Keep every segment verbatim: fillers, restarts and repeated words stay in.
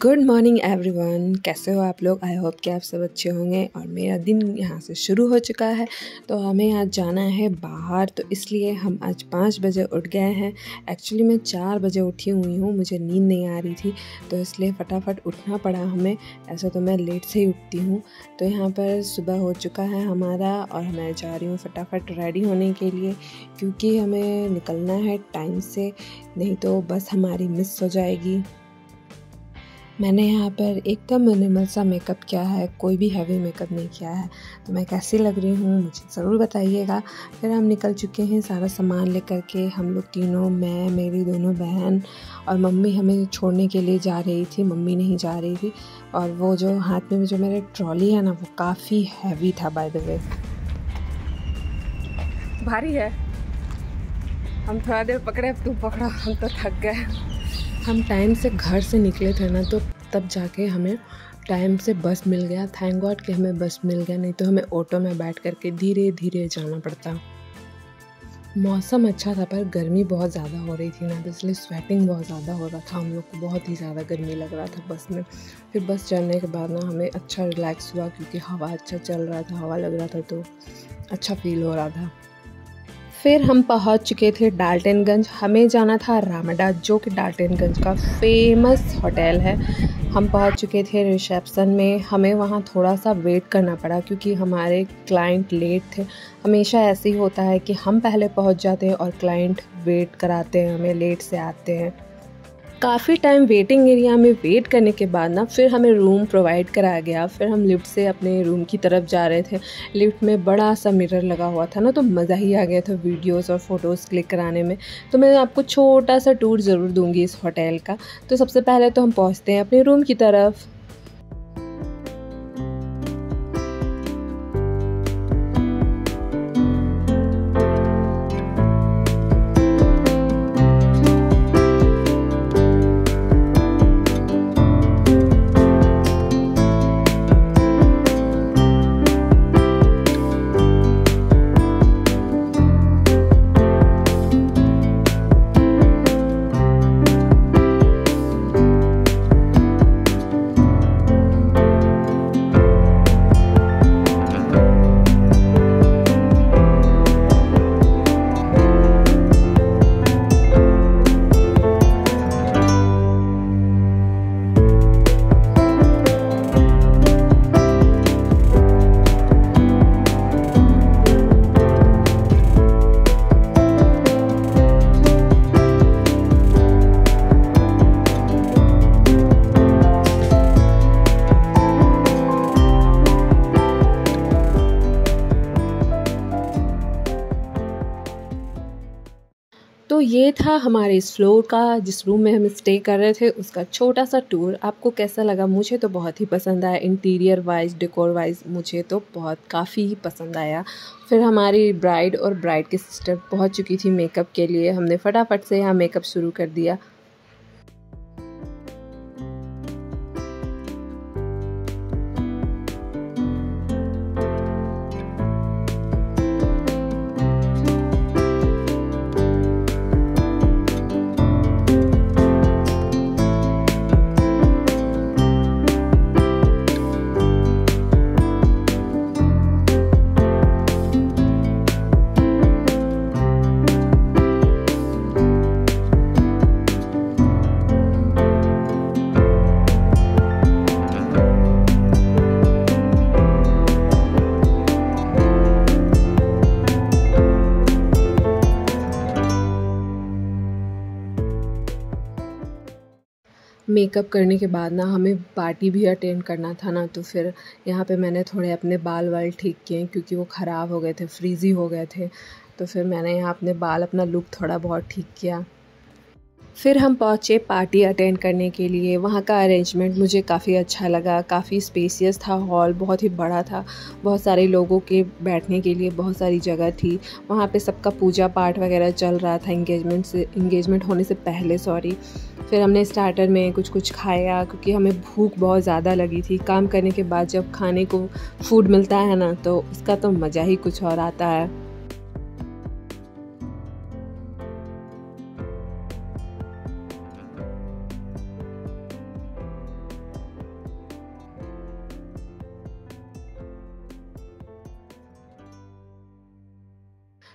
Good morning everyone, कैसे हो आप लोग। आई होप कि आप सब अच्छे होंगे और मेरा दिन यहाँ से शुरू हो चुका है। तो हमें आज जाना है बाहर, तो इसलिए हम आज पाँच बजे उठ गए हैं। एक्चुअली मैं चार बजे उठी हुई हूँ, मुझे नींद नहीं आ रही थी तो इसलिए फटाफट उठना पड़ा हमें। ऐसा तो मैं लेट से ही उठती हूँ। तो यहाँ पर सुबह हो चुका है हमारा और मैं जा रही हूँ फटाफट रेडी होने के लिए, क्योंकि हमें निकलना है टाइम से, नहीं तो बस हमारी मिस हो जाएगी। मैंने यहाँ पर एकदम मिनिमल सा मेकअप किया है, कोई भी हैवी मेकअप नहीं किया है। तो मैं कैसी लग रही हूँ मुझे ज़रूर बताइएगा। फिर हम निकल चुके हैं सारा सामान लेकर के। हम लोग तीनों, मैं, मेरी दोनों बहन और मम्मी हमें छोड़ने के लिए जा रही थी। मम्मी नहीं जा रही थी। और वो जो हाथ में जो मेरे ट्रॉली है ना, वो काफ़ी हैवी था बाय द वे, भारी है। हम थोड़ा देर पकड़े, अब तू पकड़ो, हम तो थक गए। हम टाइम से घर से निकले थे ना, तो तब जाके हमें टाइम से बस मिल गया। थैंक गॉड कि हमें बस मिल गया, नहीं तो हमें ऑटो में बैठ करके धीरे धीरे जाना पड़ता। मौसम अच्छा था पर गर्मी बहुत ज़्यादा हो रही थी ना, तो इसलिए स्वेटिंग बहुत ज़्यादा हो रहा था। हम लोग को बहुत ही ज़्यादा गर्मी लग रहा था बस में। फिर बस चलने के बाद ना हमें अच्छा रिलैक्स हुआ, क्योंकि हवा अच्छा चल रहा था, हवा लग रहा था तो अच्छा फील हो रहा था। फिर हम पहुंच चुके थे डाल्टनगंज। हमें जाना था रामाडा, जो कि डाल्टनगंज का फेमस होटल है। हम पहुंच चुके थे रिसेप्शन में। हमें वहां थोड़ा सा वेट करना पड़ा, क्योंकि हमारे क्लाइंट लेट थे। हमेशा ऐसे ही होता है कि हम पहले पहुंच जाते हैं और क्लाइंट वेट कराते हैं, हमें लेट से आते हैं। काफ़ी टाइम वेटिंग एरिया में वेट करने के बाद ना फिर हमें रूम प्रोवाइड कराया गया। फिर हम लिफ्ट से अपने रूम की तरफ जा रहे थे। लिफ्ट में बड़ा सा मिरर लगा हुआ था ना, तो मज़ा ही आ गया था वीडियोस और फ़ोटोज़ क्लिक कराने में। तो मैं आपको छोटा सा टूर ज़रूर दूंगी इस होटल का। तो सबसे पहले तो हम पहुँचते हैं अपने रूम की तरफ। तो ये था हमारे इस फ्लोर का, जिस रूम में हम स्टे कर रहे थे, उसका छोटा सा टूर। आपको कैसा लगा? मुझे तो बहुत ही पसंद आया। इंटीरियर वाइज, डेकोर वाइज मुझे तो बहुत काफ़ी ही पसंद आया। फिर हमारी ब्राइड और ब्राइड की सिस्टर पहुंच चुकी थी मेकअप के लिए। हमने फटाफट से यहाँ मेकअप शुरू कर दिया। मेकअप करने के बाद ना हमें पार्टी भी अटेंड करना था ना, तो फिर यहाँ पे मैंने थोड़े अपने बाल वाल ठीक किए, क्योंकि वो ख़राब हो गए थे, फ्रीज़ी हो गए थे। तो फिर मैंने यहाँ अपने बाल, अपना लुक थोड़ा बहुत ठीक किया। फिर हम पहुँचे पार्टी अटेंड करने के लिए। वहाँ का अरेंजमेंट मुझे काफ़ी अच्छा लगा। काफ़ी स्पेसियस था हॉल, बहुत ही बड़ा था। बहुत सारे लोगों के बैठने के लिए बहुत सारी जगह थी। वहाँ पे सबका पूजा पाठ वगैरह चल रहा था, इंगेजमेंट से इंगेजमेंट होने से पहले सॉरी। फिर हमने स्टार्टर में कुछ कुछ खाया, क्योंकि हमें भूख बहुत ज़्यादा लगी थी। काम करने के बाद जब खाने को फूड मिलता है ना, तो उसका तो मज़ा ही कुछ और आता है।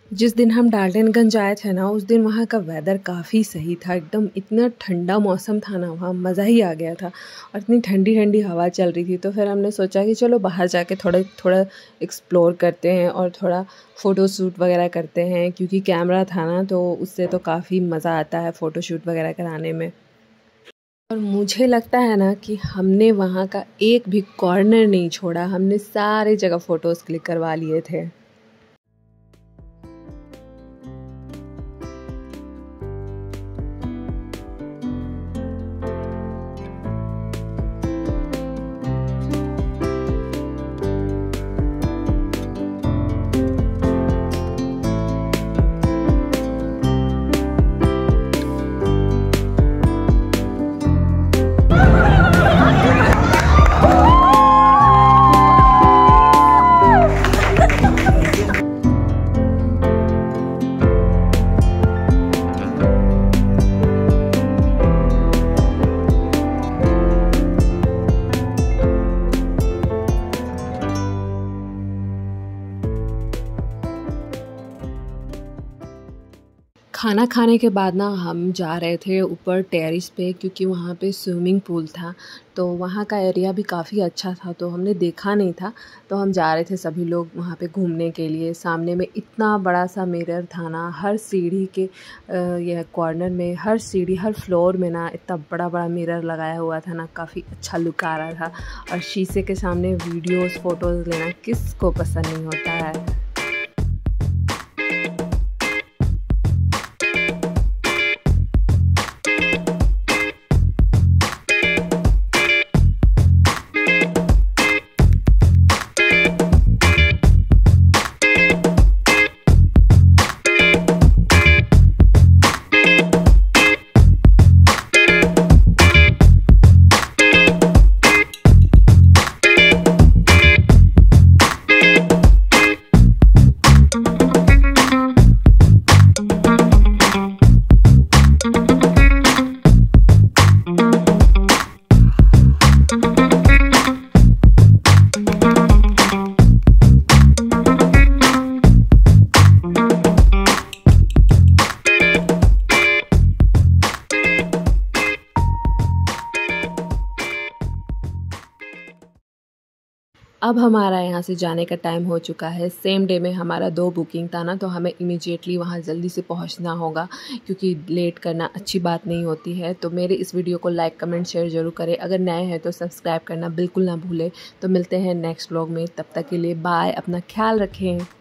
जिस दिन हम डाल्टनगंज आए थे ना, उस दिन वहाँ का वेदर काफ़ी सही था, एकदम इतना ठंडा मौसम था ना, वहाँ मज़ा ही आ गया था और इतनी ठंडी ठंडी हवा चल रही थी। तो फिर हमने सोचा कि चलो बाहर जाके थोड़ा थोड़ा एक्सप्लोर करते हैं और थोड़ा फ़ोटो शूट वगैरह करते हैं, क्योंकि कैमरा था ना तो उससे तो काफ़ी मज़ा आता है फ़ोटो शूट वगैरह कराने में। और मुझे लगता है ना कि हमने वहाँ का एक भी कॉर्नर नहीं छोड़ा, हमने सारे जगह फ़ोटोज़ क्लिक करवा लिए थे। खाना खाने के बाद ना हम जा रहे थे ऊपर टेरेस पे, क्योंकि वहाँ पे स्विमिंग पूल था। तो वहाँ का एरिया भी काफ़ी अच्छा था, तो हमने देखा नहीं था, तो हम जा रहे थे सभी लोग वहाँ पे घूमने के लिए। सामने में इतना बड़ा सा मिरर था ना, हर सीढ़ी के ये कॉर्नर में, हर सीढ़ी हर फ्लोर में ना इतना बड़ा बड़ा मिरर लगाया हुआ था ना, काफ़ी अच्छा लुक आ रहा था। और शीशे के सामने वीडियोज़ फ़ोटोज़ लेना किसको पसंद नहीं होता है। अब हमारा यहाँ से जाने का टाइम हो चुका है। सेम डे में हमारा दो बुकिंग था ना, तो हमें इमीडिएटली वहाँ जल्दी से पहुँचना होगा, क्योंकि लेट करना अच्छी बात नहीं होती है। तो मेरे इस वीडियो को लाइक कमेंट शेयर ज़रूर करें। अगर नए हैं तो सब्सक्राइब करना बिल्कुल ना भूलें। तो मिलते हैं नेक्स्ट व्लॉग में, तब तक के लिए बाय, अपना ख्याल रखें।